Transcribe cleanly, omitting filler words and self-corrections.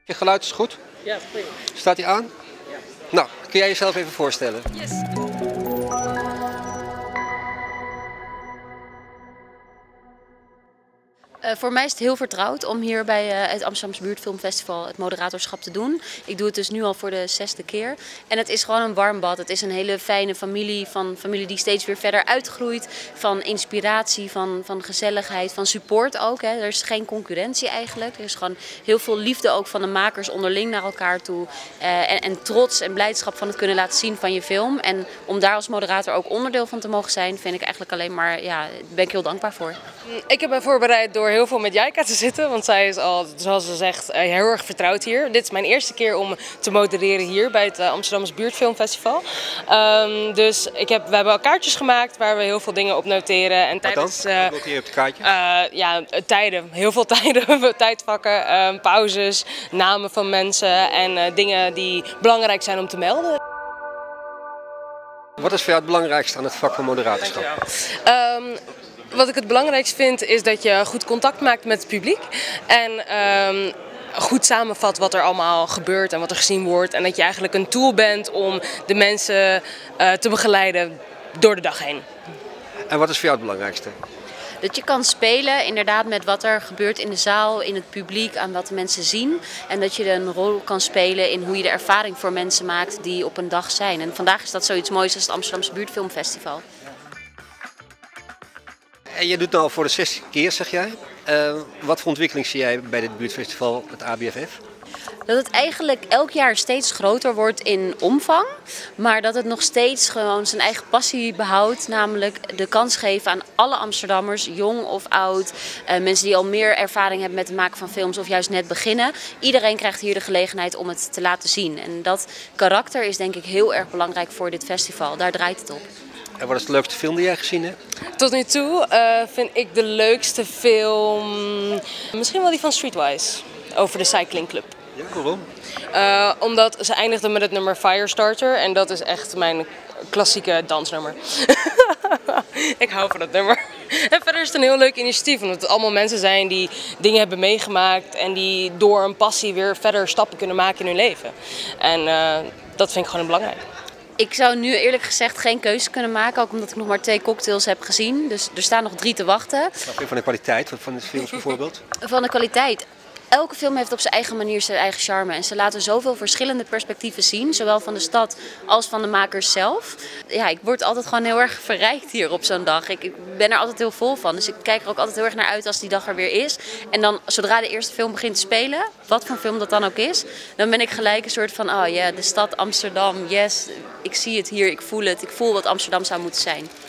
Je geluid is goed? Ja, prima. Staat hij aan? Ja. Nou, kun jij jezelf even voorstellen? Yes. Voor mij is het heel vertrouwd om hier bij het Amsterdamse Buurtfilmfestival het moderatorschap te doen. Ik doe het dus nu al voor de 6e keer. En het is gewoon een warm bad. Het is een hele fijne familie, van familie die steeds weer verder uitgroeit. Van inspiratie, van gezelligheid, van support ook. Hè. Er is geen concurrentie eigenlijk. Er is gewoon heel veel liefde ook van de makers onderling naar elkaar toe. En trots en blijdschap van het kunnen laten zien van je film. En om daar als moderator ook onderdeel van te mogen zijn, vind ik eigenlijk alleen maar, ja, daar ben ik heel dankbaar voor. Ik heb me voorbereid door heel veel met Jaika te zitten, want zij is al, zoals ze zegt, heel erg vertrouwd hier. Dit is mijn eerste keer om te modereren hier bij het Amsterdamse Buurtfilmfestival. Dus we hebben kaartjes gemaakt waar we heel veel dingen op noteren. En tijdens, Wat noteer je op het kaartje? ja, tijden, heel veel tijden, tijdvakken, pauzes, namen van mensen en dingen die belangrijk zijn om te melden. Wat is voor jou het belangrijkste aan het vak van moderatorschap? Wat ik het belangrijkst vind is dat je goed contact maakt met het publiek en goed samenvat wat er allemaal gebeurt en wat er gezien wordt. En dat je eigenlijk een tool bent om de mensen te begeleiden door de dag heen. En wat is voor jou het belangrijkste? Dat je kan spelen inderdaad met wat er gebeurt in de zaal, in het publiek, aan wat de mensen zien. En dat je een rol kan spelen in hoe je de ervaring voor mensen maakt die op een dag zijn. En vandaag is dat zoiets moois als het Amsterdamse Buurtfilmfestival. En je doet het al voor de 6e keer, zeg jij. Wat voor ontwikkeling zie jij bij dit buurtfestival, het ABFF? Dat het eigenlijk elk jaar steeds groter wordt in omvang, maar dat het nog steeds gewoon zijn eigen passie behoudt. Namelijk de kans geven aan alle Amsterdammers, jong of oud, mensen die al meer ervaring hebben met het maken van films of juist net beginnen. Iedereen krijgt hier de gelegenheid om het te laten zien. En dat karakter is denk ik heel erg belangrijk voor dit festival. Daar draait het op. En wat is de leukste film die jij gezien hebt? Tot nu toe vind ik de leukste film misschien wel die van Streetwise, over de cyclingclub. Ja, waarom? Omdat ze eindigde met het nummer Firestarter en dat is echt mijn klassieke dansnummer. Ik hou van dat nummer. En verder is het een heel leuk initiatief, omdat het allemaal mensen zijn die dingen hebben meegemaakt en die door een passie weer verder stappen kunnen maken in hun leven. En dat vind ik gewoon belangrijk. Ik zou nu eerlijk gezegd geen keuze kunnen maken, ook omdat ik nog maar 2 cocktails heb gezien. Dus er staan nog 3 te wachten. Wat vind je van de kwaliteit van de films bijvoorbeeld? Van de kwaliteit. Elke film heeft op zijn eigen manier zijn eigen charme. En ze laten zoveel verschillende perspectieven zien. Zowel van de stad als van de makers zelf. Ja, ik word altijd gewoon heel erg verrijkt hier op zo'n dag. Ik ben er altijd heel vol van. Dus ik kijk er ook altijd heel erg naar uit als die dag er weer is. En dan zodra de eerste film begint te spelen, wat voor film dat dan ook is, dan ben ik gelijk een soort van, oh ja, de stad Amsterdam, yes. Ik zie het hier, ik voel het. Ik voel wat Amsterdam zou moeten zijn.